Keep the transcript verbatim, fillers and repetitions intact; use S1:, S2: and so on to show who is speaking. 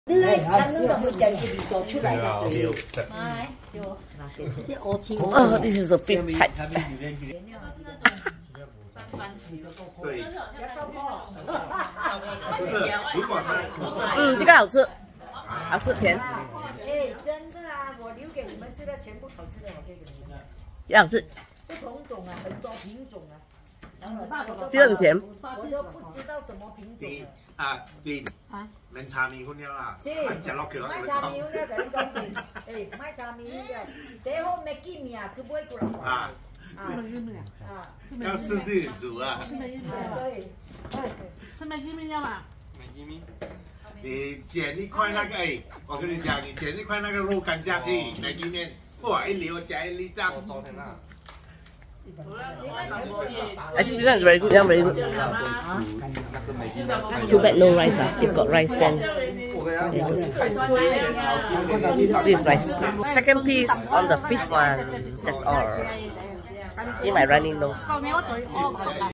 S1: 你那咱们都是讲一说出来的嘴。
S2: 来，有。
S1: 这鹅青。
S3: 哦 ，this is a fish pie。
S4: 对。
S3: 嗯，这个好吃，好吃甜。
S1: 哎，真的啊，我留给你们吃的全部好吃的，我给你们。
S3: 也好吃。
S1: 不同种啊，很多品种啊。
S3: 这个很甜。
S1: 我都不知道什么品种啊。
S4: 啊，店免茶面款了啦，咱食落去
S1: 买茶面了，甲你讲先，诶，买茶面了，第好麦记面去买过来。啊啊啊！
S4: 要吃自己煮啊。
S1: 对。
S2: 吃麦记面要吗？
S4: 麦记面。你剪一块那个，哎，我跟你讲，你剪一块那个肉干下去，麦记面，哇，一流加一粒蛋。
S3: I think this one is very good. Yeah, very good. Too bad no rice. Ah, if got rice then. This is rice. Second piece on the fifth one. That's all. In my running nose.